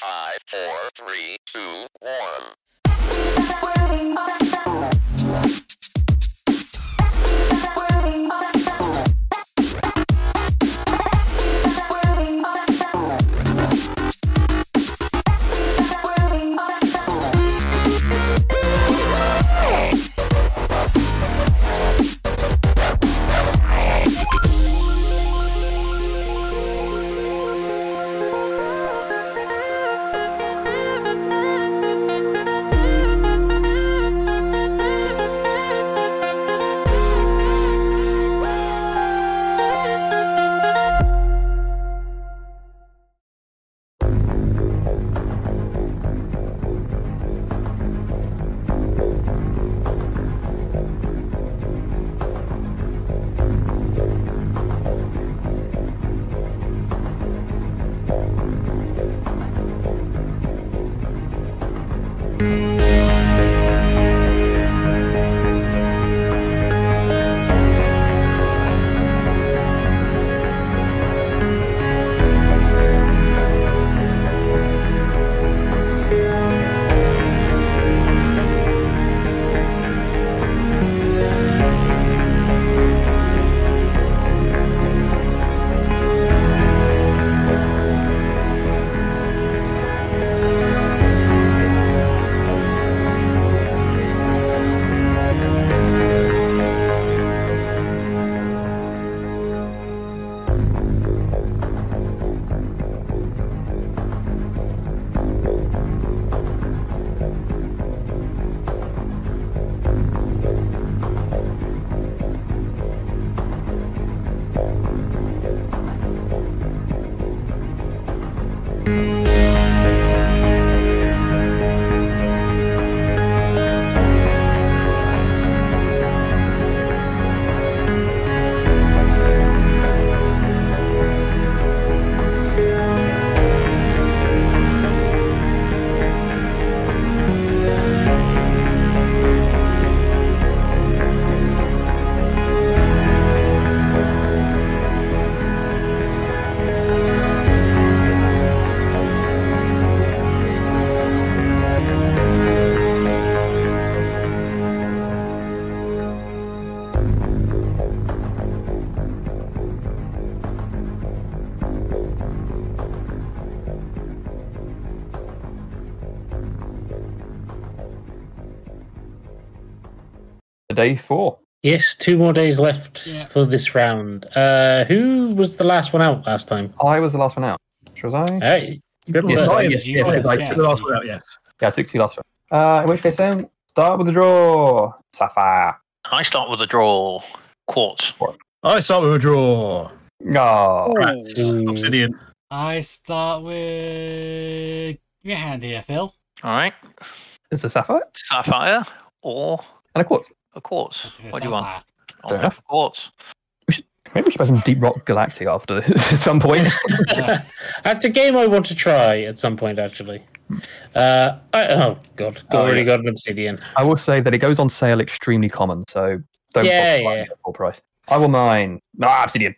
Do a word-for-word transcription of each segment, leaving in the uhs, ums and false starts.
Five, four, three, two, one. Day four. Yes, two more days left Yeah. for this round. Uh, who was the last one out last time? I was the last one out. Was I? Hey, Yes, yes, I- yes, yes, yes, I yes, took the last yes. one out, yes. Yeah, I took two last one. Uh, in which case, then, start with the draw. Sapphire. I start with a draw. Quartz. I start with a draw. Oh, Rats. Obsidian. I start with your hand here, Phil. All right. it's a sapphire Sapphire or and a quartz. a quartz. What do you want? I'll Fair take enough. a quartz. Maybe we should play some Deep Rock Galactic after this at some point. Yeah. That's a game I want to try at some point, actually. Uh, I, oh, God. Oh, Already yeah. got an Obsidian. I will say that it goes on sale extremely common, so don't Yeah, bother buying yeah. it at full price. I will mine. Ah, Obsidian.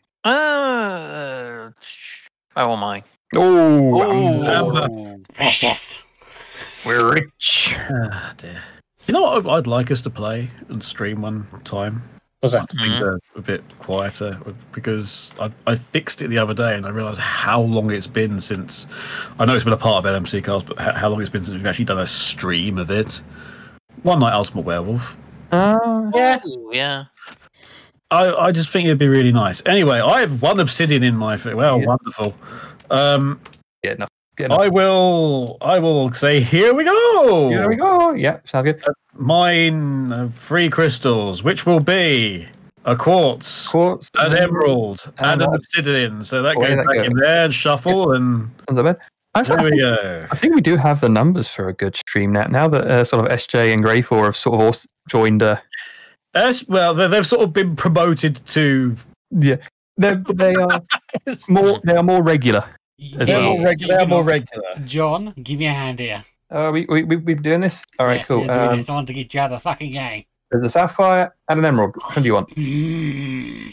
Uh, I will mine. Oh, Oh. Precious. we're rich. Ah, dear. You know what I'd- I'd like us to play and stream one time? What's that? Things Mhm. are a bit quieter because I, I fixed it the other day and I realised how long it's been since. I know it's been a part of L M C cast, but how, how long it's been since we've actually done a stream of it. One Night Ultimate Werewolf. Uh, Yeah. Ooh, yeah. I, I just think it'd be really nice. Anyway, I have one Obsidian in my. Well, Yeah. wonderful. Um, get enough. Get enough. I will. I will say, here we go. Here we go. Yeah, sounds good. Mine uh, three crystals, which will be a quartz, Quartz. an emerald, and, And an what? obsidian. So that Oh, goes yeah, that back goes. in there and shuffle, and Sounds like that. Actually, there I we think, go. I think we do have the numbers for a good stream now. Now that uh, sort of S J and Grey four have sort of also joined. Uh, Yes, well, they- they've sort of been promoted to. yeah, they they are more they are more regular. As They're well. more regular. They're more regular. John, give me a hand here. Uh, we we we we doing this. All right, Yes, cool. we're doing Um, this. I want to get you out of the fucking game. there's a sapphire and an emerald. Which one do you want? Mm.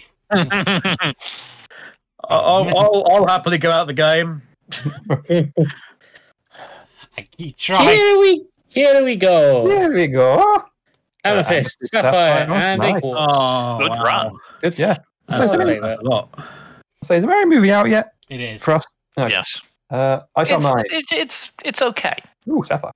I'll, I'll I'll happily go out the game. I keep trying. Here we, here we go. There we go. Amethyst, Uh, sapphire, sapphire, and nice. a quartz. Oh, Good wow. run. Good, yeah. That's, I'll a, take that's that. a lot. So is there a movie out yet It is. for us? No. Yes. Uh, I shall It's, mine. it's it's it's okay. Ooh, sapphire.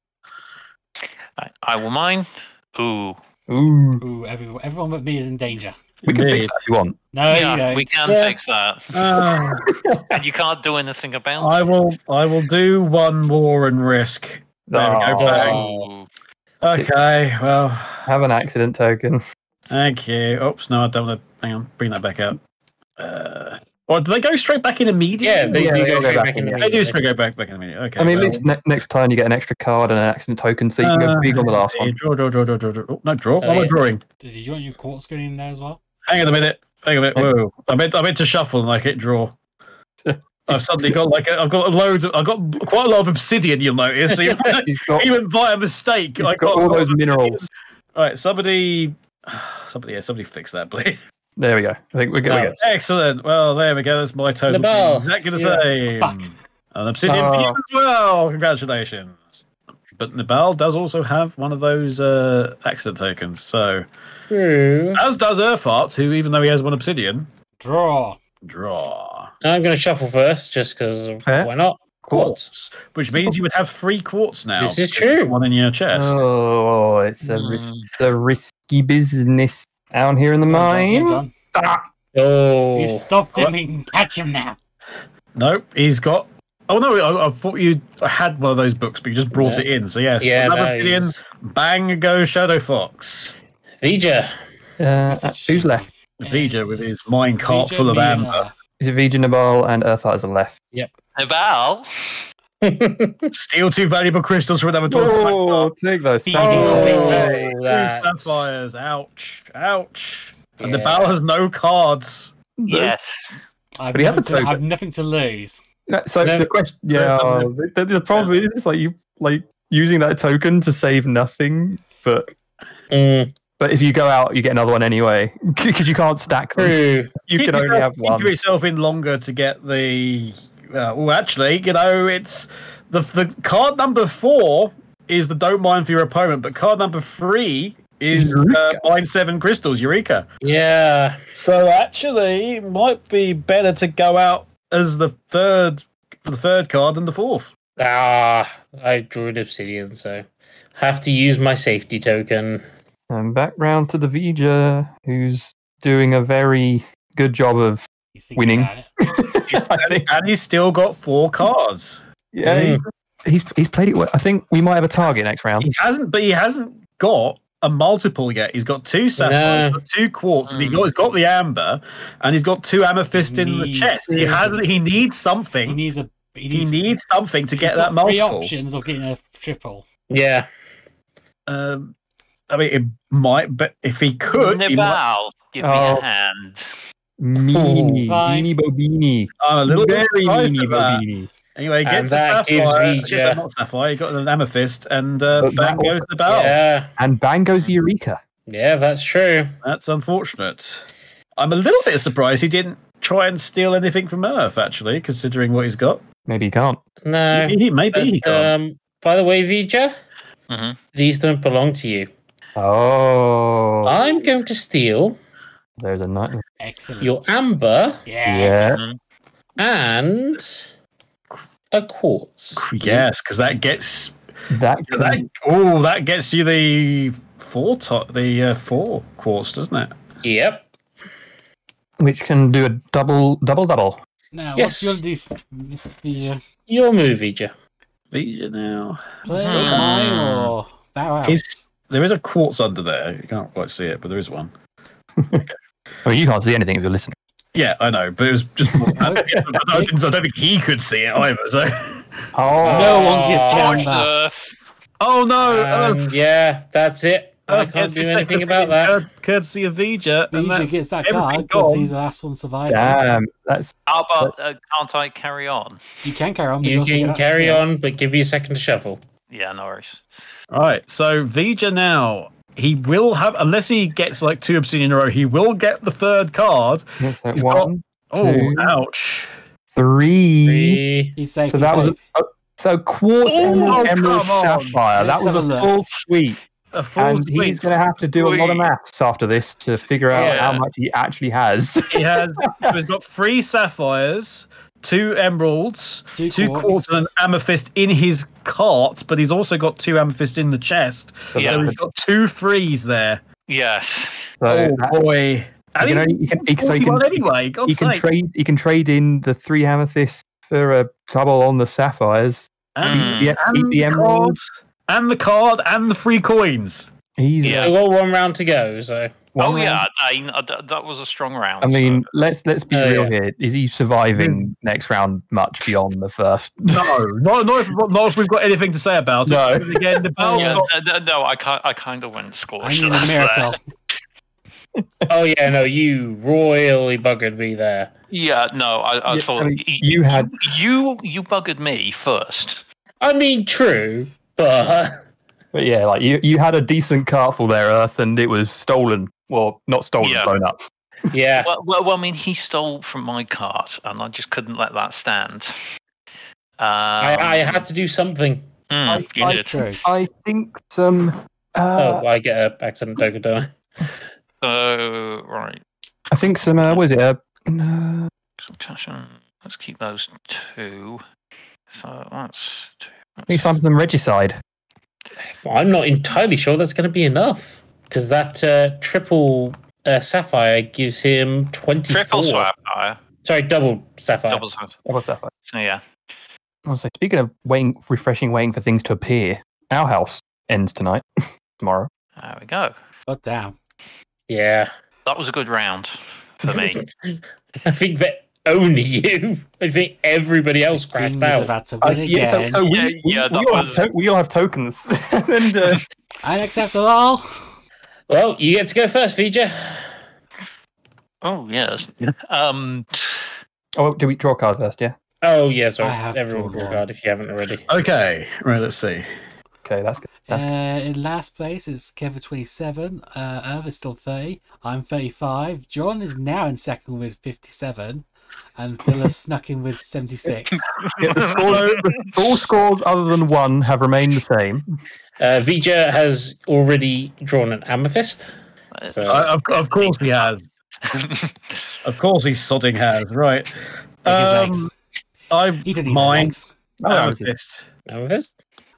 I, I will mine. Ooh. Ooh. Ooh, everyone, everyone but me is in danger. We can fix Indeed. that if you want. No, you yeah, don't. we can Yeah. fix that. Uh, And you can't do anything about I it. will. I will do one more and risk. There we go. Oh. Bang. Ooh. Okay. Well, Have an accident token. thank you. Oops. No, I don't want to. Hang on. Bring that back out. Uh, or do they go straight back in immediately? Yeah, they Yeah, do they go all go straight back back in, in yeah. the They do meeting. straight go back back in immediately. Okay. I mean, well, at least ne- next time you get an extra card and an accident token, so you can go uh, big on the last one. Draw, draw, draw, draw, draw, draw. Oh, no, draw. Oh, What am I yeah. drawing? Did you want your quartz going in there as well? Hang on a minute. Hang on a minute. Whoa. I meant. I meant to shuffle and I hit draw. I've suddenly got like a, I've got loads of I've got quite a lot of obsidian. You'll notice. So you- He's got, even by a mistake, he's I got got all a lot those of minerals. All right, somebody, somebody, yeah, somebody fix that, please. There we go. I think we're good. Right. We're good. Excellent. Well, there we go. That's my total. The bell. Exactly the Yeah. same. Fuck. An obsidian Oh. for you as well. Congratulations. But Nabal does also have one of those uh, accident tokens. So, True. as does Earthart, who, even though he has one obsidian, Draw. draw I'm going to shuffle first, just because Fair. why not? Quartz. quartz, which means you would have three quartz now. This is because you've got true. One in your chest. Oh, it's a, Mm. ris- it's a risky business down here in the Well mine. done. Ah, Oh. You stopped him. We can catch him now. Nope, he's got. Oh no, I, I thought you had one of those books, but you just brought Yeah. it in. So yes, Yeah, another no, obsidian. he's- Bang go Shadow Fox. Vija. uh, That's such a who's shame. left? Vija Yes, with it's his mine cart Vija, full of me, amber. uh, Is it Vija Nabal and Earthheart are left? Nabal. Steal two valuable crystals from another Oh, door. take those. Feeding Oh, pieces. Two that- sapphires. Ouch. Ouch. And the Yeah. bell has no cards. Yes. I've, But he has nothing a to, token. I've nothing to lose. No, So No. the question, yeah, There's uh, the, the problem is it's like you like using that token to save nothing, but Mm, but if you go out, you get another one anyway because you can't stack them. true. You Keep can only yourself- have one. Keep yourself in longer to get the. Uh, well, actually, you know, it's the the card number four is the don't mind for your opponent, but card number three is uh, Eureka. mine seven crystals, Eureka. Yeah. So actually, it might be better to go out as the third for the third card than the fourth. Ah, I drew an obsidian, so have to use my safety token. And back round to the Vija, who's doing a very good job of He's thinking winning. about it. I think. And he's still got four cards. Yeah, Mm. he's, he's he's played it well. I think we might have a target next round. He hasn't, but he hasn't got a multiple yet. He's got two sapphires, No. got two quartz, and he Mm. got, he's got the amber, and he's got two amethyst in the Needs- chest. He hasn't. He needs He something. needs a. He He needs, needs something to get he's that got three multiple. options of getting a triple. Yeah. Um, I mean, it might, but if he could, he might. Nabal, give me Oh. a hand. Meanie, Fine. meanie bobini. I'm a little bit Very surprised meanie at that. bobini. Anyway, he And gets a that gives sapphire. Vija- Gets a, not sapphire. He got an amethyst, and uh, But bang that- goes the bell. Yeah. And bang goes Eureka. Yeah, that's true. That's unfortunate. I'm a little bit surprised he didn't try and steal anything from Earth, actually, considering what he's got. Maybe he can't. No. Maybe he, maybe he But, can't. um, by the way, Vija, hmm these don't belong to you. Oh, I'm going to steal there's a night. Excellent. your amber Yes. Yeah. and a quartz. Yes, because that gets That that. can, Oh, that gets you the four top, the uh, four quartz, doesn't it? Yep. which can do a double, double, double. Now, Yes. what you want to do, Mister Vija? Your move, Vija. Vija now. Play Hmm. mine or bow out? Is there is a quartz under there? You can't quite see it, but there is one. I mean, you can't see anything if you're listening. Yeah, I know, but it was just. More, I, don't, I don't think he could see it either. So. Oh, No one gets Oh, the amber. Uh, Oh no! Um, Earth. yeah, that's it. I Earth can't gets do the anything second about that. cur- Courtesy of Vija. and Vija that's gets that everything card because gone. he's the last one surviving. damn. That's how about uh, can't I carry on? You can carry on. But You also can get that carry steal. on, but give me a second to shuffle. Yeah, no worries. Right, so Vija now, he will have, unless he gets like two obsidian in a row, he will get the third card. that's like He's got- one, Oh, Two. ouch. three. Three. He's safe. So he's that was safe. a, So Quartz, Oh, Emerald, Emerald come on. Sapphire. Let's that was have a a full look. suite. A full And suite. he's going to have to do a lot of Sweet. maths after this to figure out Yeah. how much he actually has. He has. So he's got three sapphires, two emeralds, Two two quartz. quartz, and an amethyst in his cart. But he's also got two amethysts in the chest. So Yeah. he's got two threes there. Yes. So oh that- boy! And You know, he's you can- he- so he can- forty-one anyway. God's he can sake. trade. He can trade in the three amethysts for a double on the sapphires. and, Mm. Yeah, and keep the the emeralds. card, and the card, and the free coins. He's Yeah. We've got one round to go, so one oh round. yeah, I, I- that, that was a strong round. I mean, so- let's let's be Oh, real yeah. here. Is he surviving next round much beyond the first? No, not, not, if, not if we've got anything to say about it. No. And again, the battle yeah, got th- th- no, I, ki- I kind of went I scorched. need a miracle. oh yeah, no, you royally buggered me there. Yeah, no, I, I Yeah, thought I mean, y- you had- you you buggered me first. I mean, true, but But yeah, like you, you had a decent cartful there, Earth, and it was stolen. Well, not stolen, Yeah. blown up. yeah, Well, well, well, I mean, he stole from my cart, and I just couldn't let that stand. Um, I, I had to do something. mm, you I- did. True. I think some. Uh, oh, I get a accident token, don't I? So right, I think some. Uh, what is it? Uh, uh, concussion. Let's keep those two. So that's two. I think some some Regicide. Well, I'm not entirely sure that's going to be enough because that uh, triple uh, sapphire gives him twenty-four. Triple sapphire. Sorry, double sapphire. Double sapphire. Oh, what's that? Like? So yeah. I was like, speaking of waiting, refreshing, waiting for things to appear. Our house ends tonight, tomorrow. There we go. God damn. Yeah, That was a good round for me. I think that only you. I think everybody else crashed King is out. about to Uh, win yeah, so, again. so we, Yeah, we, yeah, we, that all was- have to- we all have tokens. and uh, Unacceptable. Well, you get to go first, Vija. Oh yes. Um. oh, do we draw a card first? Yeah. Oh yeah, sorry. I have Everyone drawn draw a one. card if you haven't already. okay. Right, let's see. Okay, that's good. Uh, That's in last place is Kevin twenty-seven. Uh, Irv is still thirty. I'm thirty-five. John is now in second with fifty-seven. And Phil has snuck in with seventy-six. yeah, the score, the, all scores other than one have remained the same. Uh, Vija has already drawn an amethyst. So, Uh, of, of course he has. Of course he sodding has. Right. Like his Um, I He didn't need mine. eggs. Oh, Amethyst. amethyst?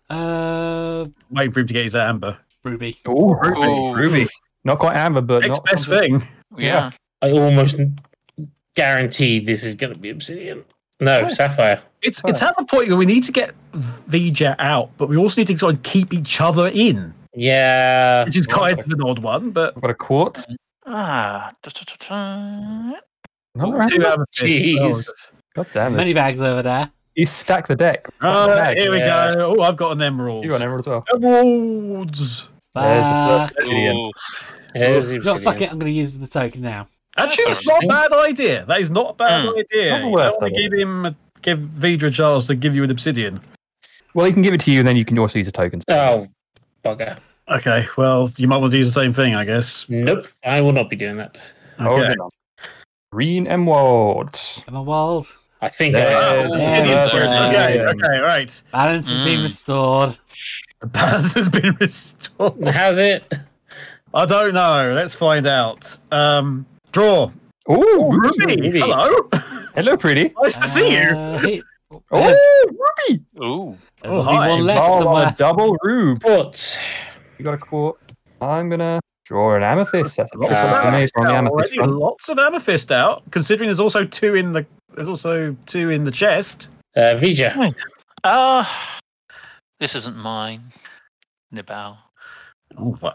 Uh, Wait for him to get his amber. Ruby. Oh, Ruby. Ooh. Ruby. Not quite amber, but Next not best thing. Yeah. I almost guarantee this is going to be obsidian. No, sapphire. It's it's at the point where we need to get Vija out, but we also need to sort of keep each other in, Yeah. which is kind of an odd one. But I've got a quartz. Ah. da, da, da, da. Another two amber? amethysts. Jeez. Oh, God damn Many it. bags over there. You stack the deck. Stack the Uh, bag. here we Yeah. go. Oh, I've got an emerald. You got an emerald as well. Emeralds. There's the Bah. first obsidian. Ooh. There's the You know what, fuck obsidian. it, I'm going to use the token now. Actually, it's not a bad idea. That is not a bad Hmm. idea. Not the You worst don't want to idea. give him, a, give Vidra a chance to give you an obsidian. Well, he can give it to you, and then you can also use the tokens. Oh, bugger. Okay, well, you might want to use the same thing, I guess. Nope, I will not be doing that. Hold Okay. it on. Green emeralds. Am I wild? I think There I Oh, it Yeah, idiot but, word. uh, okay, yeah. okay, right. Balance has been Mm. restored. The balance has been restored. How's it? I don't know. Let's find out. Um, draw. Oh, Oh, Ruby. Ruby. Ruby. Hello. Hello, pretty. Nice to see you. Uh, he- Oh, There's, Ruby. Ooh. there's Oh, only hi. one left Oh, somewhere. a double rube. What? You got a quartz. I'm gonna draw an amethyst. That's a Lots trick of for me amethyst from the out amethyst already. front. Lots of amethyst out. Considering there's also two in the there's also two in the chest. Uh, Vija. Uh, this isn't mine. Nibal. Oh, what?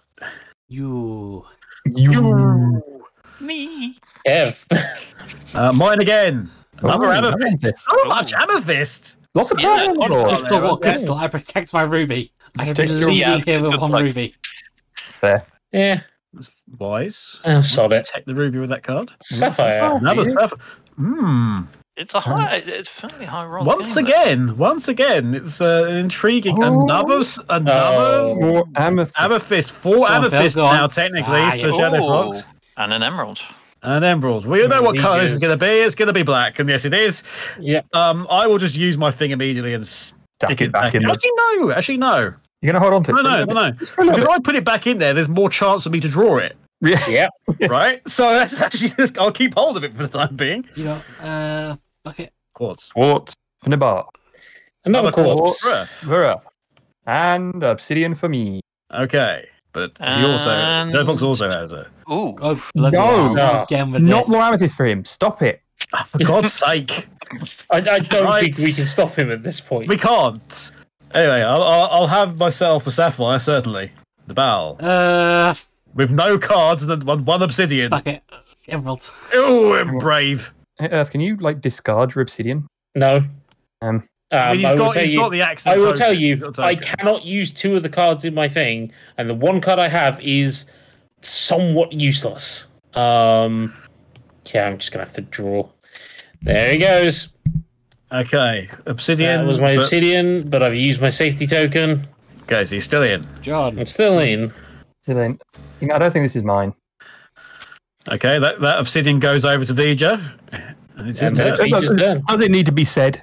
You. You. Me. Ev. Uh, mine again. Another Oh, amethyst. amethyst. So much amethyst. Lots of Yeah, purple. lots of Oh, Crystal, there, what okay. crystal? I protect my ruby. I should be Protect your- leaving Yeah, here with good one point. ruby. Fair. Yeah. That's wise. Oh, sod it. Protect the ruby with that card. Sapphire. Another yeah. stuff. Hmm. It's a high. It's fairly high roll. Once isn't it? again, once again, it's uh, intriguing. Oh. Another, s- another Oh. More amethyst. amethyst. Four Go on, Phil, amethysts go on. now, technically, Ah, for yeah. Shadow Ooh. Fox. And an emerald. And emerald. We all know what colour this is Yes. going to be. It's going to be black, and yes, it is. Yeah. Um, I will just use my thing immediately and Stack stick it back in there. Actually, no. Actually, no. You're gonna hold on to it. No, no, no, no. Because if I put it back in there, there's more chance of me to draw it. Yeah. Yeah. Right? So that's actually just, I'll keep hold of it for the time being. You know, uh, bucket. Quartz. Quartz for the bar. Another Another quartz. quartz. Vera. And obsidian for me. Okay. But he also, And- Joe Fox also has it. Ooh. Oh, bloody No. hell. No. Again with Not this. more amethyst for him. Stop it. Oh, for God's sake. I, I don't Right. think we can stop him at this point. We can't. Anyway, I'll, I'll, I'll have myself a sapphire, certainly. The bowl. Uh, With no cards and one, one obsidian. bucket. Emerald. Oh, I'm brave. Hey, Earth, can you like discard your obsidian? No. Um, Um, I mean, he's I will got, tell he's you, got the accent I will token. tell He's you, got a I token. cannot use two of the cards in my thing, and the one card I have is somewhat useless. Um, yeah, I'm just gonna have to draw. There he goes. Okay, obsidian. That was my but- obsidian, but I've used my safety token. Guys, he's still in. John. I'm still in. so then, you know, I don't think this is mine. Okay, that, that obsidian goes over to Vija. And it's his And turn. that's Vija's done. Does it need to be said?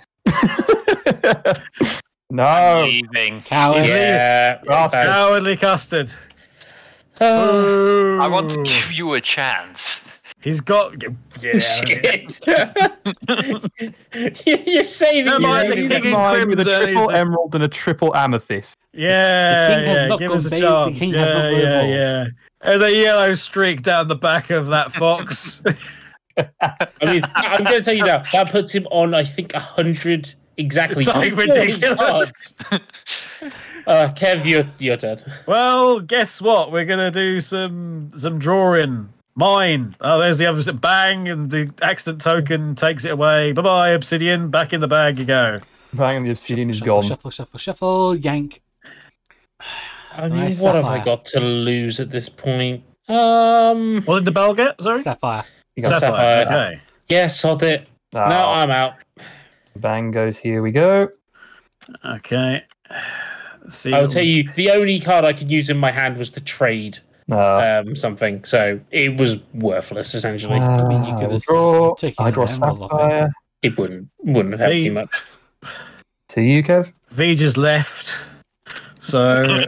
no. Leaving. Coward. Yeah. Rascal. bad. Cowardly custard. Oh, I want to Ooh. give you a chance. He's got. Yeah. shit. You're saving Am your I own the You king get in mine with a crimson, triple he's- emerald and a triple amethyst. Yeah, The king has yeah, not give gone us a big, chance. the king yeah, has not gone yeah, balls. yeah. There's a yellow streak down the back of that fox. I mean, I'm going to tell you now, that puts him on, I think, one hundred exactly. It's like before his ridiculous. cards. Uh, Kev, you're, you're dead. Well, guess what? We're gonna do some some drawing. Mine. Oh, there's the other. Bang, and the accident token takes it away. Bye bye, obsidian. Back in the bag you go. Bang, and the obsidian is Shuffle, gone. shuffle, shuffle, shuffle. Yank. I mean, Nice what have sapphire. I got to lose at this point? Um, What did the bell get? Sorry, Sapphire. You got Sapphire. Okay. yeah, sod it. Ah, No, I'm out. Bang goes, here we go. Okay. Let's see. I will tell you, the only card I could use in my hand was to trade Uh, um, something, so it was worthless, essentially. uh, mean, you could I have draw, taken I draw an emerald, I think. sapphire. It wouldn't wouldn't have helped Hey. me much. To you, Kev. Vija's left. So.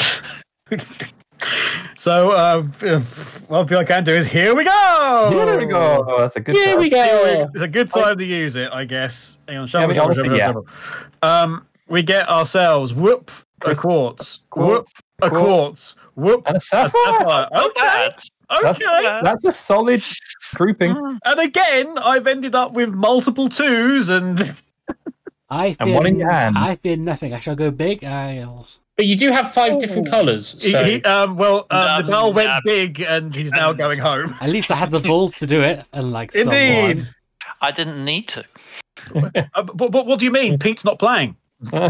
So, um, one thing I can do is here we go. Here we go. Oh, that's a good Here card. we go. It's a good time to use it, I guess. Hang on, Yeah, I shuffle, mean, shuffle, honestly, shuffle, shuffle. Um, we get ourselves whoop a Chris- quartz, whoop Quartz, a quartz. quartz, whoop And a a sapphire. sapphire. Oh, Okay, that's- That's, okay. that's a solid grouping. And again, I've ended up with multiple twos, and I've And been, one in your hand. I've been nothing. I shall go big. I'll... But you do have five different colours. he, So he, um, well, uh, the Um, bell went yeah. big, and he's now going home. At least I had the balls to do it, unlike Indeed. someone. I didn't need to. Uh, but, but what do you mean? Pete's not playing. uh,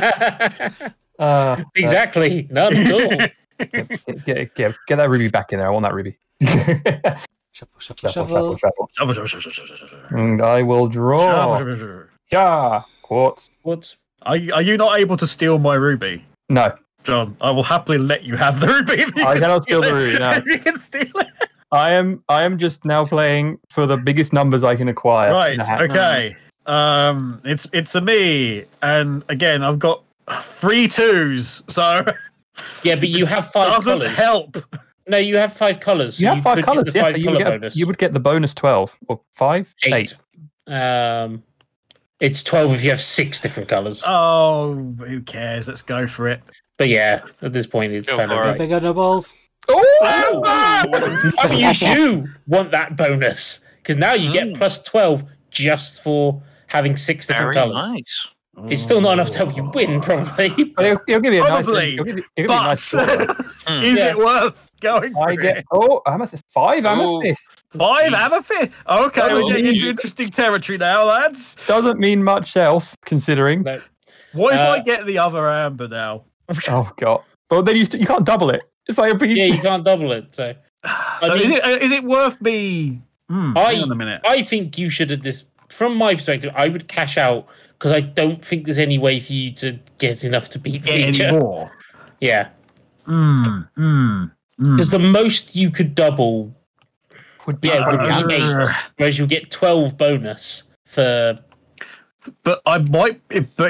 exactly, none at all. get, get, get, get that ruby back in there. I want that ruby. Shuffle, shuffle, Shuffle, shuffle. shuffle, shuffle. And I will draw. Yeah, quartz. What? Are you, are you not able to steal my ruby? No, John, I will happily let you have the ruby. If you I can cannot steal the it. ruby, no. If you can steal it. I am. I am just now playing for the biggest numbers I can acquire. Right, in a hat. okay. Um, it's it's a me, and again, I've got three twos, so Yeah, but you have five doesn't colours. help. No, you have five colours. You so have five could get colours. the Yes, five so you would colour get. bonus. You would get the bonus twelve or five, eight. Um, it's twelve if you have six different colours. Oh, who cares? Let's go for it. But yeah, at this point, it's Go kind of for Go it. like. big on the balls. Oh! I mean, you do want that bonus because now you get Mm. plus twelve just for having six different Very colours. nice. It's still not enough to help you win, probably. But It'll, it'll give you a Probably, nice. It'll give you, it'll give you a But nice score. is Yeah. it worth going for I get it? oh amethyst five Ooh. amethyst Five amethyst. Okay, Oh, we're getting into you- interesting territory now, lads. doesn't mean much else considering. No. What if Uh, I get the other amber now? Oh god! But then you st- you can't double it. It's like a big. Yeah, you can't double it. So So mean- is it uh, is it worth me? Hmm, I- hang on a minute. I think you should, at this, from my perspective, I would cash out because I don't think there's any way for you to get enough to beat Get any feature. more? Yeah, Hmm. Hmm. hmm. because the most you could double, would be yeah, would Uh, be eight, whereas you'll get twelve bonus for. But I might. If, but if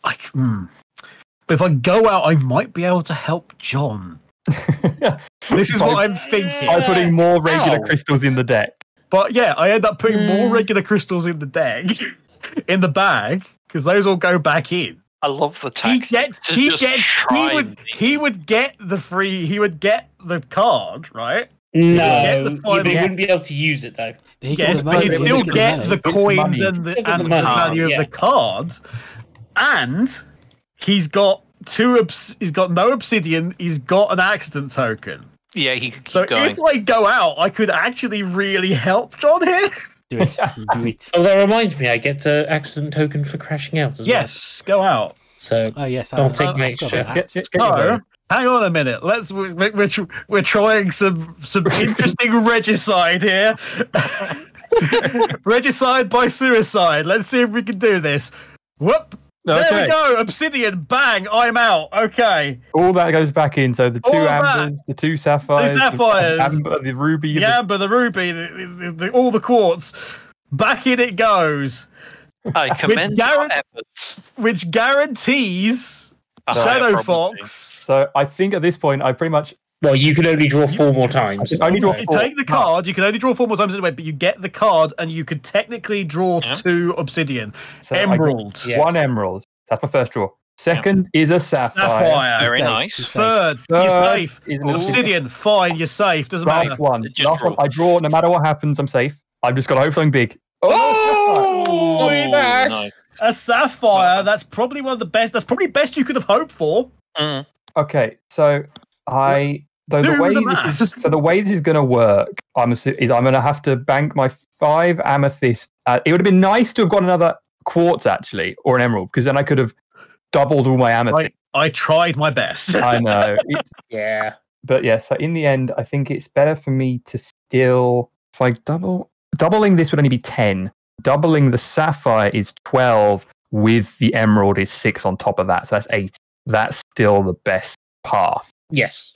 I, hmm. But if I go out, I might be able to help John. This is By- what I'm thinking. By putting more regular Ow. crystals in the deck. But yeah, I end up putting Hmm. more regular crystals in the deck, in the bag, because those all go back in. I love the He tactic. gets, to he just gets, try he would, and- he would get the free, he would get the card, right? No, get the yeah, but he final- wouldn't be able to use it though. But he Yes, can but he'd remote still look at get money. the It's the coins money. and the, Still get and the the money, value yeah. of the cards, and he's got two. Obs- he's got no obsidian. He's got an accident token. Yeah, he could keep So going. if I go out, I could actually really help John here. Do it. Do it. Oh, that reminds me, I get an accident token for crashing out as Yes, go out. well. So Oh yes, I'll I, take I, my I've got extra. that. Get, get, get your So, going. hang on a minute. Let's we're we're, tr- we're trying some some interesting regicide here. Regicide by suicide. Let's see if we can do this. Whoop. There Okay. we go. Obsidian. Bang. I'm out. Okay. All that goes back in. So the two All that. ambers, the two sapphires, Two sapphires. the amber, the ruby, The the amber, the ruby, the, the, the, all the quartz. Back in it goes, I commend your Garrett- efforts. which guarantees A higher Shadow probability. Fox. So I think at this point, I pretty much Well, you can only draw four more times. I can only draw You four. take the card. You can only draw four more times anyway, but you get the card, and you could technically draw Yeah. two obsidian, So I get emerald, Yeah. one emerald. That's my first draw. Second is a sapphire. sapphire. Very Safe, nice. he's safe. Third, you're Third safe. is an obsidian. Obsidian, fine, you're safe. Doesn't Last matter. one. Just Last one. draw. I draw. No matter what happens, I'm safe. I've just got to hope something big. Oh, Oh, it's nice. a sapphire. That's probably one of the best. That's probably best you could have hoped for. Mm. Okay, so I so the Do way the this is, maths. so the way this is going to work, I'm assu- is I'm going to have to bank my five amethyst. Uh, it would have been nice to have got another quartz actually, or an emerald, because then I could have doubled all my amethyst. I, I tried my best. I know, It's- Yeah. but yeah. So in the end, I think it's better for me to still if I double doubling this would only be ten. Doubling the sapphire is twelve. With the emerald is six on top of that, so that's eight. That's still the best path. Yes.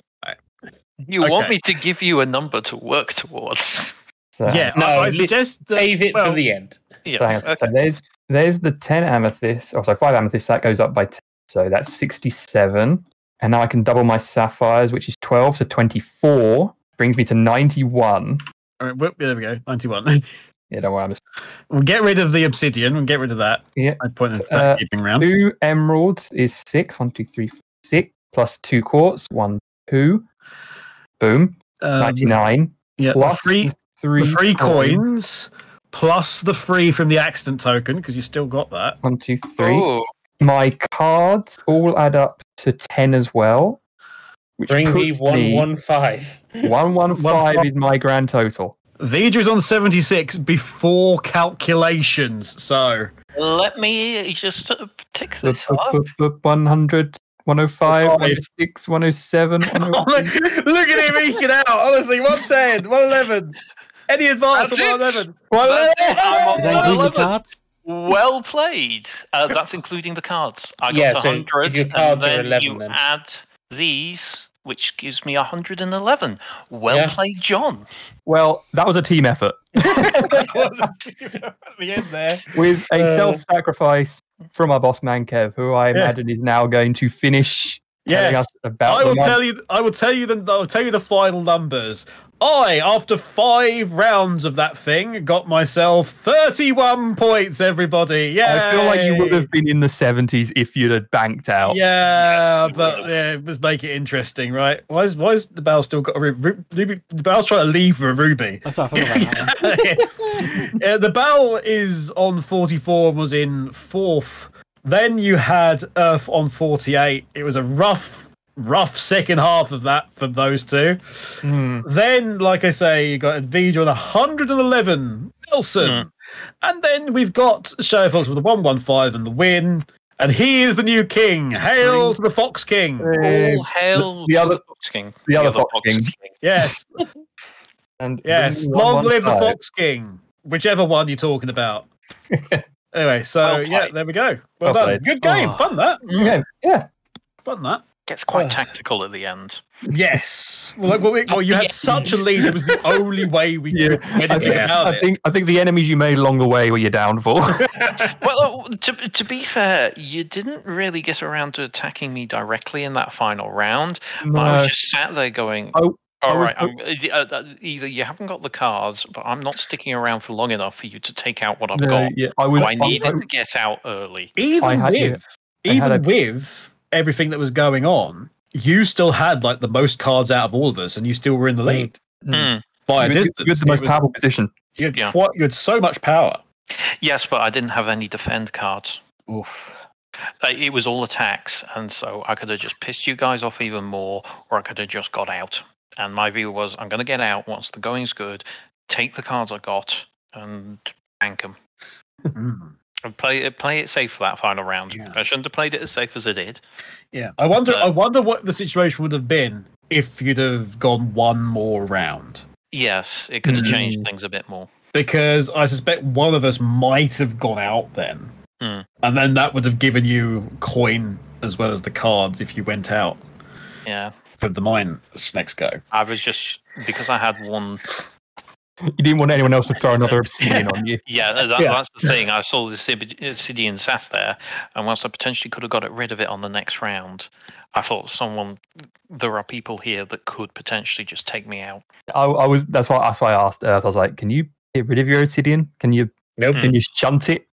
You want Okay. me to give you a number to work towards? So, yeah, No, I, I li- suggest that- Save it well, for the end. Yes. So, hang on. okay. So there's there's the ten amethyst, or sorry, five amethysts. That goes up by ten, so that's sixty-seven. And now I can double my sapphires, which is twelve, so twenty-four brings me to ninety-one. All right, whoop, there we go. ninety-one. Yeah, don't worry, I'm just We'll get rid of the obsidian. We'll get rid of that. yeah. I pointed at Uh, keeping round. Two emeralds is six. One, two, three, four, six plus two quartz. One, two. Boom. Um, Ninety-nine. yeah, Plus the free, three the free coins. coins plus the free from the accident token because you still got that. One, two, three. Ooh, My cards all add up to ten as well. Which Bring me puts one me one five. one one five is my grand total. Vidra's on seventy-six before calculations. So let me just uh, tick this off. one hundred, one oh five, Five. one oh six, one oh seven, one oh look eight. at him eking out. Honestly, one ten, one eleven. Any advance That's on it. one eleven? That's it, I'm on Is that including the eleven. cards? Well played. Uh, that's including the cards. I got Yeah, to so one hundred, if your cards and are then eleven you then. add these, which gives me one hundred eleven. Well Yeah. played, John. Well, that was a team effort That was at the end there. with a Uh, self-sacrifice from our boss man Kev, who I imagine is now going to finish telling Yes. us about I the will mon- tell you. I will tell you the. I'll tell you the final numbers. I, after five rounds of that thing, got myself thirty-one points. Everybody, yeah. I feel like you would have been in the seventies if you'd have banked out. Yeah, but yeah, let's make it interesting, right? Why is why is the bell still got a ruby? Ruby the bell's trying to leave for a ruby. Oh, sorry, I forgot about that one. Yeah, the bell is on forty-four and was in fourth. Then you had Earth on forty-eight. It was a rough, rough second half of that for those two. Hmm. Then, like I say, you got Vidya on one hundred eleven, Nelson. Mm. And then we've got Shadow Fox with the one one five and the win. And he is the new king. Hail to the Fox King. All hail the to other- the Fox King. the other Fox King. Yes, And yes. bring me Long one live the one five. Fox King. Whichever one you're talking about. Anyway, so Well yeah, played. there we go. Well, Well done. played. Good game. Oh. Fun that. Okay, yeah. Fun that. Gets quite Uh. tactical at the end. Yes. Well, like, well, we- well you had such a lead. It was the only way we Yeah, could do anything I think, about I it. think I think the enemies you made along the way were your downfall. Well, to to be fair, you didn't really get around to attacking me directly in that final round. I was No. just sat there going, Oh, I "All was- right, I'm, uh, uh, either you haven't got the cards, but I'm not sticking around for long enough for you to take out what I've no, got. yeah, I was. So I needed I- to get out early." Even I had- with yeah, I had even a- with everything that was going on, you still had like the most cards out of all of us, and you still were in the lead Mm. Mm. by a you, distance. you had the It most was- powerful position. You had, Yeah. quite, you had so much power. Yes, but I didn't have any defend cards. Oof. Uh, It was all attacks, and so I could have just pissed you guys off even more, or I could have just got out. And my view was, I'm going to get out once the going's good, take the cards I got, and bank them. Mm. And play it, play it safe for that final round. Yeah. I shouldn't have played it as safe as I did. Yeah, I wonder. But- I wonder what the situation would have been if you'd have gone one more round. Yes, it could have changed Mm. things a bit more. Because I suspect one of us might have gone out then, Mm. and then that would have given you coin as well as the cards if you went out Yeah, for the mine next go. I was just because I had one. You didn't want anyone else to throw another obsidian on you. Yeah, that, Yeah. that's the thing. I saw this Ob- Obsidian sat there, and whilst I potentially could have got rid of it on the next round, I thought someone. There are people here that could potentially just take me out. I, I was. That's why. That's why I asked Earth. I was like, "Can you get rid of your obsidian? Can you? Nope. Can you shunt it?"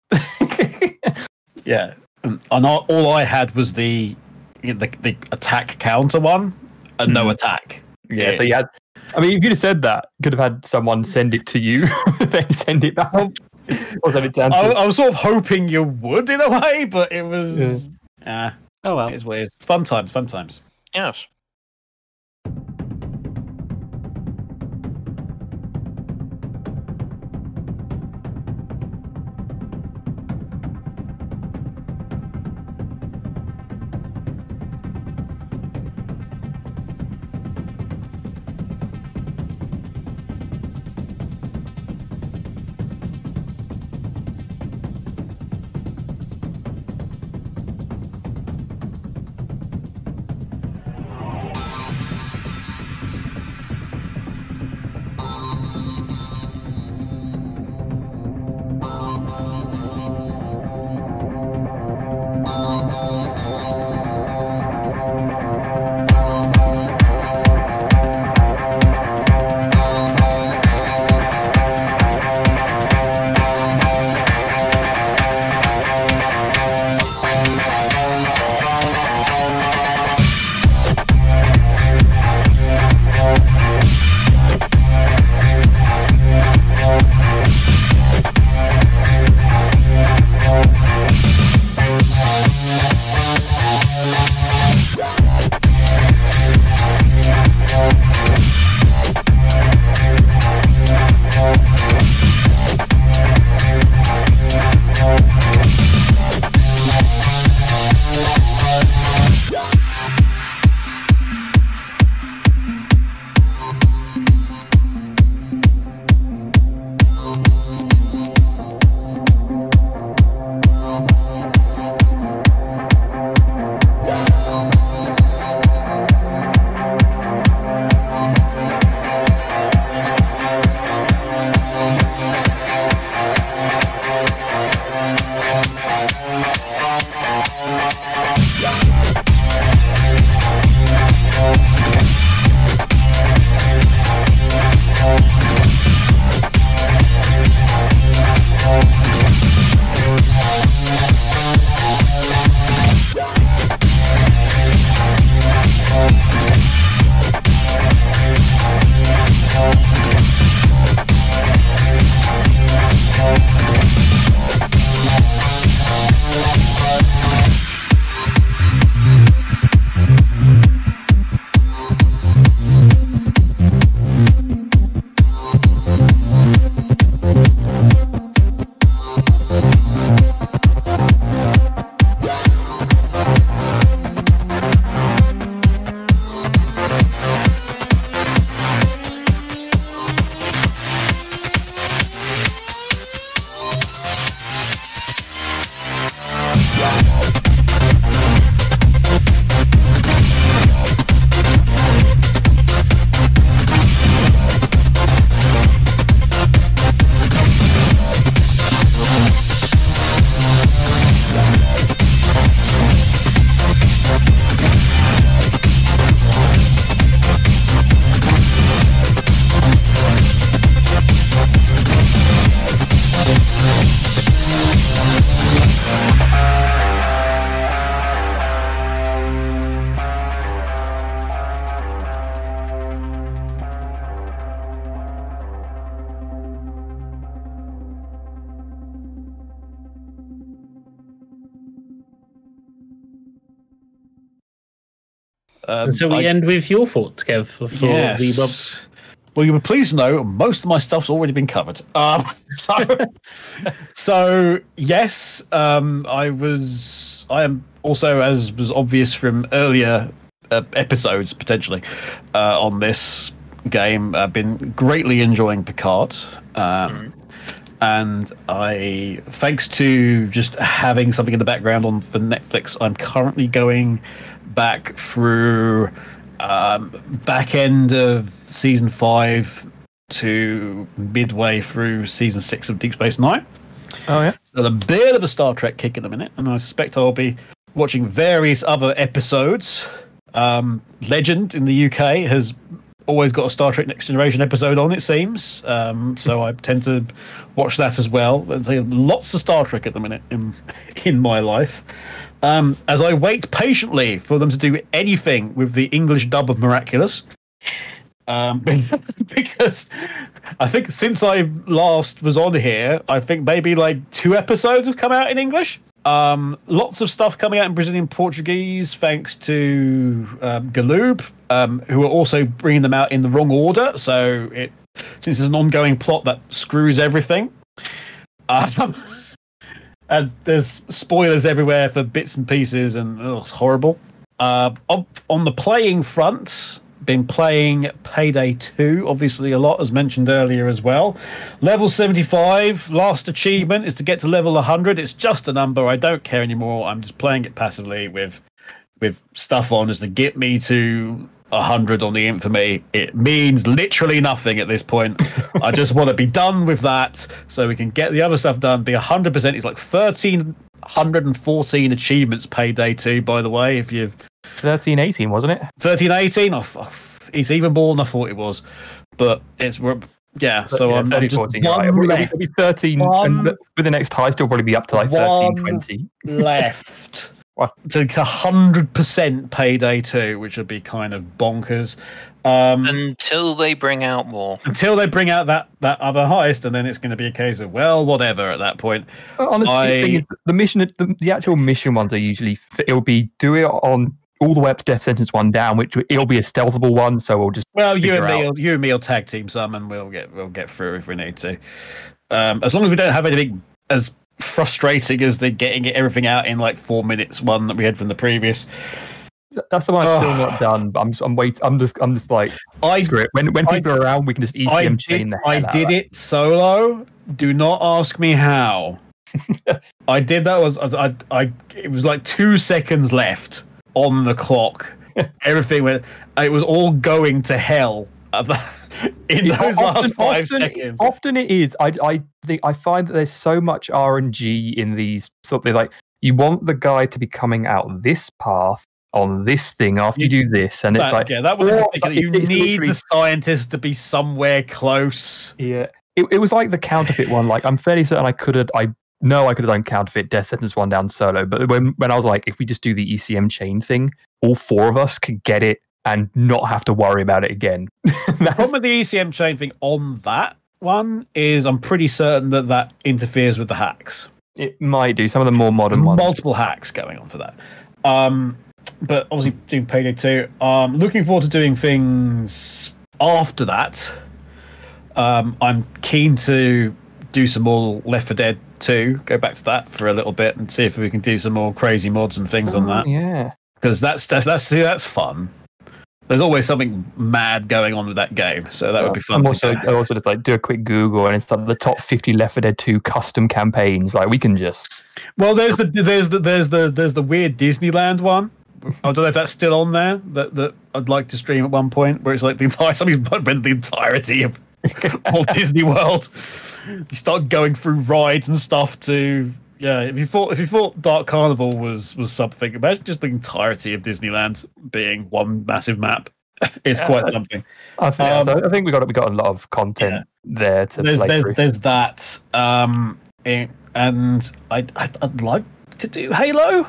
Yeah, and and all all I had was the the, the attack counter one, and no Mhm. attack. Yeah, so you had. I mean, if you'd have said that, you could have had someone send it to you, then send it back, or send it down. I, To I was sort of hoping you would in a way, but it was. Yeah, Oh well. it's weird. Fun times, fun times. Yes. Um, And so we I- end with your thoughts, Kev, for yes. the Well, you would please know most of my stuff's already been covered. Um, so, so yes, um, I was. I am also, as was obvious from earlier uh, episodes, potentially uh, on this game, I've been greatly enjoying Picard. Um, And I, thanks to just having something in the background on for Netflix, I'm currently going back through um, back end of season five to midway through season six of Deep Space Nine. Oh yeah. So a bit of a Star Trek kick at the minute, and I suspect I'll be watching various other episodes. Um, Legend in the U K has always got a Star Trek Next Generation episode on, it seems. Um, so I tend to watch that as well. There's lots of Star Trek at the minute in in my life. Um, as I wait patiently for them to do anything with the English dub of Miraculous. Um, because I think since I last was on here, I think maybe like two episodes have come out in English. Um, lots of stuff coming out in Brazilian Portuguese, thanks to um, Galoob, um, who are also bringing them out in the wrong order. So it, since it's an ongoing plot that screws everything, um, and there's spoilers everywhere for bits and pieces, and ugh, it's horrible. Uh, on, on the playing front, been playing Payday two, obviously a lot, as mentioned earlier as well. Level seventy-five, last achievement is to get to level one hundred. It's just a number. I don't care anymore. I'm just playing it passively with with stuff on, is to get me to one hundred on the infamy. It means literally nothing at this point. I just want to be done with that so we can get the other stuff done. Be one hundred percent. It's like thirteen fourteen achievements Payday two, by the way, if you've thirteen eighteen, wasn't it? thirteen eighteen. Oh, oh, it's even more than I thought it was, but it's yeah. So yeah, I'm, I'm just fourteen, one right. It'll, be- left. it'll be thirteen, One- and with the next high, still probably be up to like One thirteen twenty. left What? to one hundred percent Payday two, which would be kind of bonkers. Um, Until they bring out more. until they bring out that, that other heist, and then it's going to be a case of, well, whatever at that point. Honestly, I- the, thing is, the mission, the, the actual mission ones are usually it'll be do it on all the way up to Death Sentence one down, which it'll be a stealthable one. So we'll just Well, you and figure me, out. will, you and me will tag team some, and we'll get we'll get through if we need to. Um, as long as we don't have anything as frustrating as the getting everything out in like four minutes one that we had from the previous. That's the one I'm still Oh. not done. But I'm just, I'm wait. I'm just I'm just like I screw it. When when I- people are around, we can just E C I M chain did, the hell I out did of that. it solo. Do not ask me how. I did that was I, I I it was like two seconds left on the clock. Everything went. It was all going to hell in It- those often- last five often, seconds. Often it is. I I think I find that there's so much R and G in these something like you want the guy to be coming out this path on this thing after you, do this, and it's That- like yeah, that was or the it's thing, like- you it's need literally- the scientist to be somewhere close. yeah. It, it was like the counterfeit one. Like I'm fairly certain I could have. I know I could have done counterfeit Death Sentence one down solo, but when when I was like, if we just do the E C M chain thing, all four of us could get it and not have to worry about it again. The That's- problem with the E C M chain thing on that one is I'm pretty certain that that interferes with the hacks. it might do some of the more modern There's ones. multiple hacks going on for that. Um, but obviously doing Payday two. Um, looking forward to doing things after that. Um, I'm keen to do some more Left four Dead two, go back to that for a little bit and see if we can do some more crazy mods and things on that. Yeah. Because that's, that's, that's, see, that's fun. There's always something mad going on with that game, so that would be fun. I'm to also, go. I also just like do a quick Google and it's like the top fifty Left four Dead two custom campaigns. Like we can just Well, there's the there's the there's the there's the weird Disneyland one. I don't know if that's still on there. That that I'd like to stream at one point, where it's like the entire somebody's rented the entirety of Walt Disney World. You start going through rides and stuff to yeah. If you thought if you thought Dark Carnival was was something, imagine just the entirety of Disneyland being one massive map. It's Yeah. quite something. I think, Um, so I think we got we got a lot of content yeah. there to There's play there's through. there's that. Um, eh, and I'd, I'd I'd like to do Halo.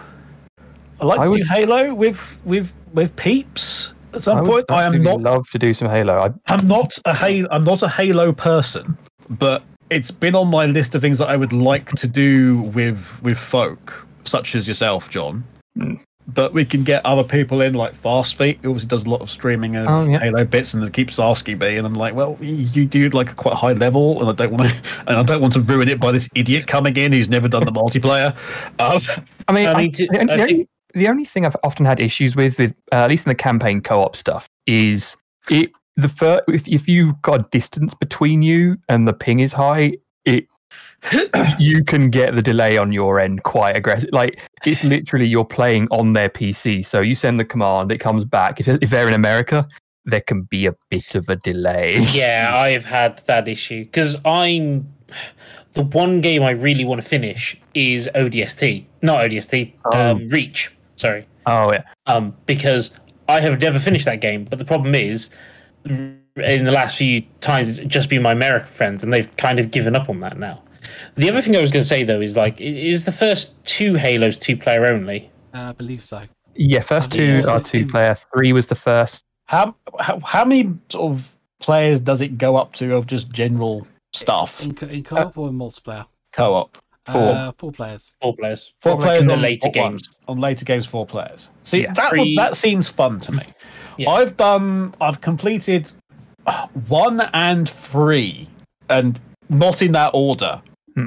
I like I to would- do Halo with with with peeps at some I would point. I am absolutely not. love to do some Halo. I, I'm not a Halo. I'm not a Halo person, but it's been on my list of things that I would like to do with with folk such as yourself, John. Mm. but we can get other people in, like Fast Feet, who obviously does a lot of streaming of Oh, yeah. Halo bits, and keeps asking me, and I'm like, well, you do like a quite high level, and I don't want to, and I don't want to ruin it by this idiot coming in who's never done the multiplayer. Um, I mean, I I, need to- the, I the only, think- the only thing I've often had issues with, with uh, at least in the campaign co-op stuff, is it the first if if you've got a distance between you and the ping is high, it you can get the delay on your end quite aggressive. Like it's literally you're playing on their P C, so you send the command, it comes back. If if they're in America, there can be a bit of a delay. Yeah, I've had that issue because I'm the one game I really want to finish is O D S T, not O D S T, Oh. um, Reach. Sorry, Oh yeah. um, because I have never finished that game. But the problem is, in the last few times, it's just been my American friends, and they've kind of given up on that now. The other thing I was going to say though is like, i- is the first two Halos two player only? Uh, I believe so. Yeah, first I think two also are two in- player. Three was the first. how, how how many sort of players does it go up to of just general stuff? In, co- in co-op or in multiplayer? Co-op. Four. Uh, four players. Four players. Four Well, players in the on later what one? games. On later games, four players. See, Yeah. that would, Three- that seems fun to me. Yeah. I've done, I've completed uh, one and three, and not in that order. Hmm.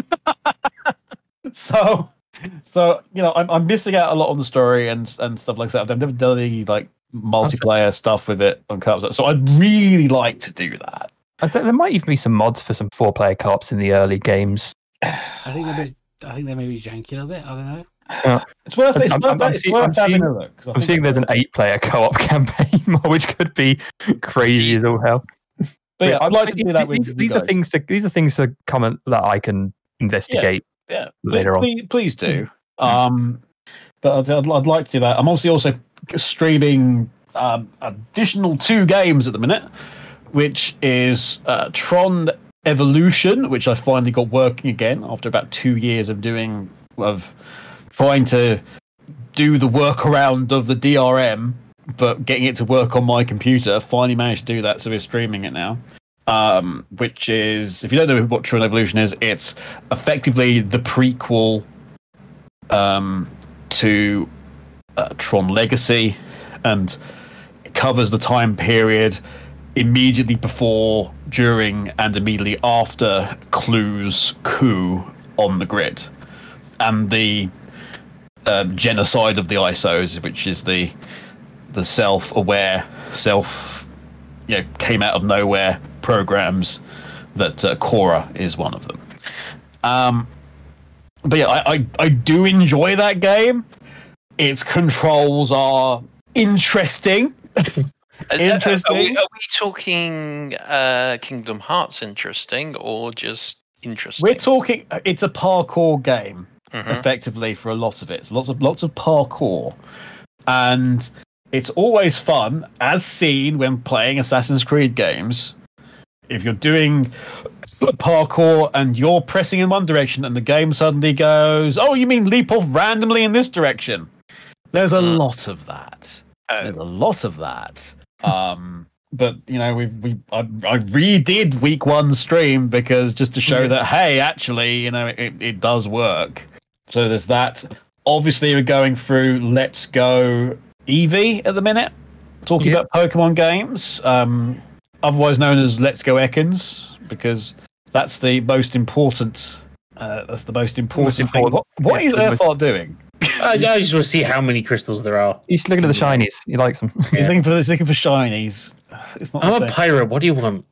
so, so you know, I'm, I'm missing out a lot on the story and and stuff like that. I've never done any like multiplayer stuff with it on co-op, so I'd really like to do that. I don't, there might even be some mods for some four player co-ops in the early games. I think they're a bit, I think they may be janky a little bit. I don't know. It's worth it. It's I'm- worth, I'm- I'm it's seeing- worth I'm having seeing- a look. 'cause I I'm think seeing it's- there's an eight player co-op campaign, which could be crazy as all hell. But yeah, I'd like to These- do that with these, you these are guys. things to these are things to comment that I can investigate. Yeah, later on. please, please do. Um, but I'd, I'd, I'd like to do that. I'm obviously also streaming um, additional two games at the minute, which is uh, Tron Evolution, which I finally got working again after about two years of doing of trying to do the workaround of the D R M, but getting it to work on my computer. Finally managed to do that, so we're streaming it now. Um, which is, if you don't know what Tron Evolution is, it's effectively the prequel um, to uh, Tron Legacy, and it covers the time period immediately before, during, and immediately after Clue's coup on the grid, and the um, genocide of the I S Os, which is the the self-aware, self, you know, came out of nowhere programs that uh, Cora is one of them. Um, but yeah, I, I, I do enjoy that game. Its controls are interesting. Interesting. Are we, are we talking uh, Kingdom Hearts interesting or just interesting? We're talking. It's a parkour game, Mhm. effectively, for a lot of it. It's lots of lots of parkour, and it's always fun, as seen when playing Assassin's Creed games. If you're doing parkour and you're pressing in one direction, and the game suddenly goes, "Oh, you mean leap off randomly in this direction?" There's a Mm. lot of that. Oh. There's a lot of that. Um, but you know, we've we I, I redid week one stream because just to show that hey, actually, you know, it, it does work. So there's that. Obviously, we're going through Let's Go Eevee at the minute, talking Yeah. about Pokemon games, um, otherwise known as Let's Go Ekans, because that's the most important. Uh, that's the most important, thing. important. What, what Yeah, is the most- Earthart doing? I, I just want to see how many crystals there are. You should look at the shinies. He likes them. He's looking for he's looking for shinies. It's not. I'm the a thing. pirate. What do you want?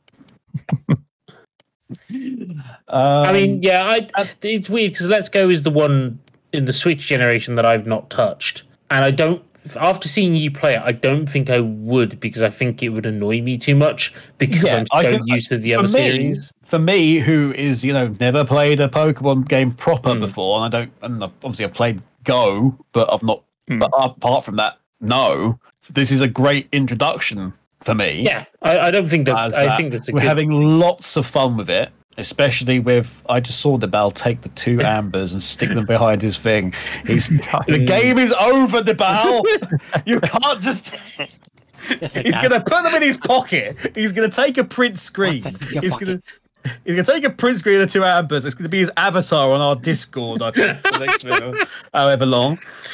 Um, I mean, yeah, I, it's weird because Let's Go is the one in the Switch generation that I've not touched, and I don't. After seeing you play it, I don't think I would because I think it would annoy me too much because Yeah, I'm I so can- used to the for other me, series. For me, who is you know never played a Pokemon game proper Hmm. before, and I don't. And I've- obviously, I've played Go, but I've not. Hmm. But apart from that, no. This is a great introduction for me. Yeah, I, I don't think that. as I that think that's a we're good. having lots of fun with it. Especially with, I just saw the Bell take the two ambers and stick them behind his thing. He's the game is over, the Bell. You can't just. Yes, I He's can. gonna put them in his pocket. He's gonna take a print screen. What's that in your He's gonna pockets? he's gonna take a print screen of the two ambers. It's gonna be his avatar on our Discord. I think for the next bit, however long.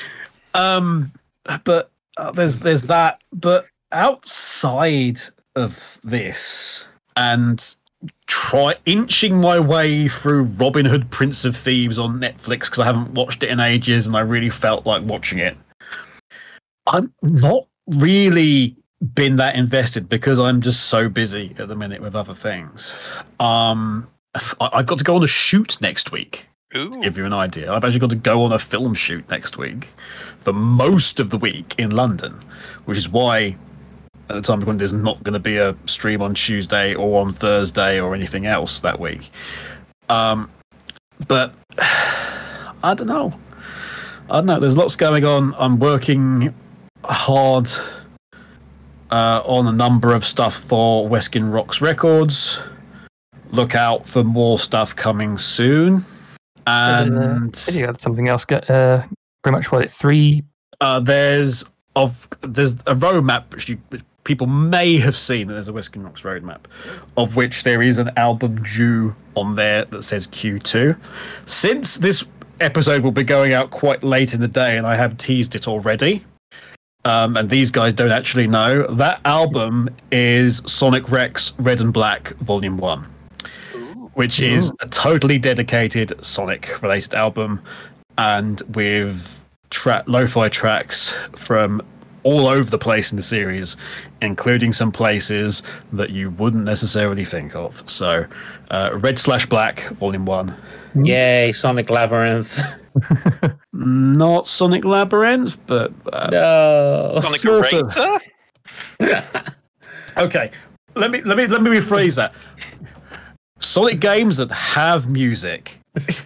Um, but uh, there's there's that. But outside of this, and try inching my way through Robin Hood, Prince of Thieves on Netflix because I haven't watched it in ages, and I really felt like watching it. I'm not really been that invested because I'm just so busy at the minute with other things. Um, I- I've got to go on a shoot next week. Ooh. To give you an idea, I've actually got to go on a film shoot next week for most of the week in London, which is why at the time when there's not going to be a stream on Tuesday or on Thursday or anything else that week. Um, but I don't know. I don't know. There's lots going on. I'm working hard uh, on a number of stuff for Weskin Rocks Records. Look out for more stuff coming soon. And uh, you got something else? Get uh, pretty much what it three. Uh, there's of there's a roadmap which you people may have seen. That there's a Weskin Rocks roadmap, of which there is an album due on there that says Q two. Since this episode will be going out quite late in the day, and I have teased it already. Um, and these guys don't actually know that album is Sonic Rex Red and Black Volume One, which is a totally dedicated Sonic-related album, and with tra- lo-fi tracks from all over the place in the series, including some places that you wouldn't necessarily think of. So, uh, Red slash Black Volume One. Yay, Sonic Labyrinth. Not Sonic Labyrinth, but uh, No. Sonic sort of. Eraser? Okay, let me let me let me rephrase that. Sonic games that have music.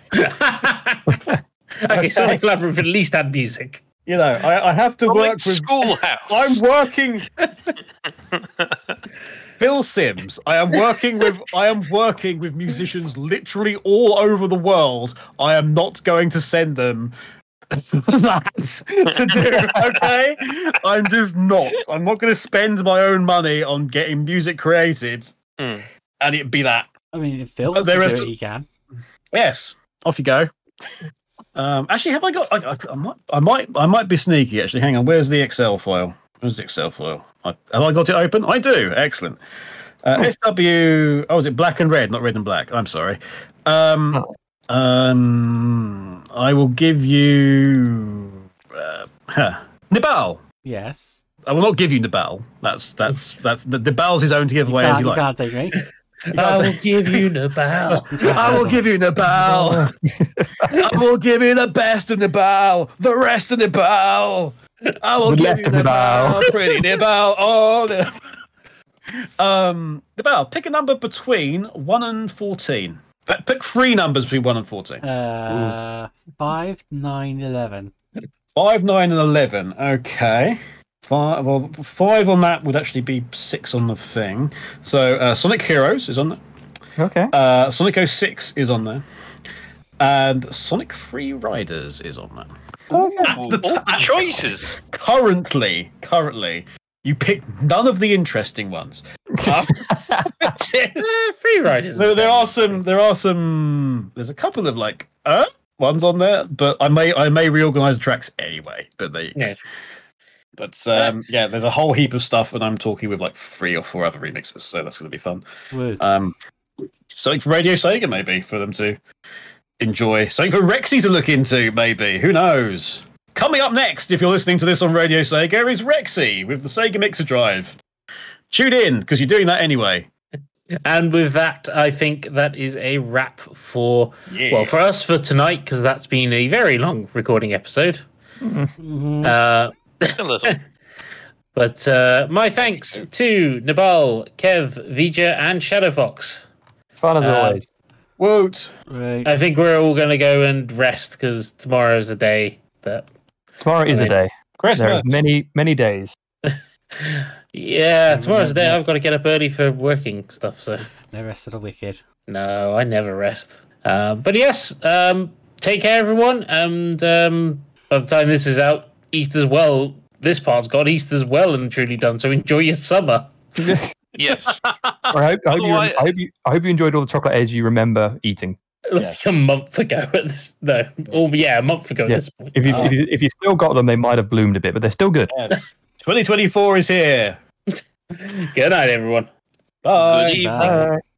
Okay, Sonic Labyrinth at least had music. You know, I, I have to Sonic work with. Schoolhouse. I'm working. Phil Sims. I am working with. I am working with musicians literally all over the world. I am not going to send them that to do. Okay, I'm just not. I'm not going to spend my own money on getting music created, Mm. and it'd be that. I mean, if Phil But wants to there do is- it, he can. Yes, off you go. Um, actually, have I got? I, I, I might. I might. I might be sneaky. Actually, hang on. Where's the Excel file? Where's the Excel file? I, have I got it open? I do. Excellent. Uh, S W. Oh, is it black and red, not red and black? I'm sorry. Um, um, I will give you uh, huh. Nibal. Yes. I will not give you Nibal. That's that's that's the Nibal's his own to give You away as can't, you you like. can't take me. I will give you the bow. I will give you Nibal. I will give you the best of Nibal, the rest of Nibal. I will The give left you of Nibal, Nibal. pretty Nibal. Oh, the... um, Nibal, pick a number between one and fourteen. P- Pick three numbers between one and fourteen. Uh, five, nine, eleven. Five, nine, and eleven. Okay. Five, well, five on that would actually be six on the thing. So uh, Sonic Heroes is on there. Okay. Uh, Sonic oh six is on there. And Sonic Free Riders is on there. Okay. Ooh, the all top. the choices. Currently, currently, you pick none of the interesting ones. Um, Eh, Free Riders. there, there are some. There are some. There's a couple of like uh ones on there, but I may I may reorganize the tracks anyway. But they. Yeah. But um, yeah, there's a whole heap of stuff, and I'm talking with like three or four other remixes, so that's going to be fun. Would. Um, something for Radio Sega, maybe, for them to enjoy. Something for Rexy to look into, maybe. Who knows? Coming up next, if you're listening to this on Radio Sega, is Rexy with the Sega Mixer Drive. Tune in, because you're doing that anyway. And with that, I think that is a wrap for Yeah. well for us for tonight, because that's been a very long recording episode. Mhm. Uh, A little. but uh, my thanks to Nabal, Kev, Vija, and Shadowfox. Fun as Uh, always. Woot! Right. I think we're all going to go and rest because tomorrow's a day that. Tomorrow is a I- day. There Christmas! are many, many days. Yeah, tomorrow's a day. I've got to get up early for working stuff. So No rest of the wicked. no, I never rest. Uh, but yes, um, take care, everyone. And um, by the time this is out, Easter's well. This part's got Easter's well and truly done. So enjoy your summer. Yes. I hope, I, hope you, Otherwise- I, hope you, I hope you enjoyed all the chocolate eggs you remember eating. like Yes. a month ago at this. No, oh yeah, a month ago Yeah. at this point. If you Oh. if you if you still got them, they might have bloomed a bit, but they're still good. Yes. twenty twenty-four is here. Good night, everyone. Bye. Good evening. Bye. Bye.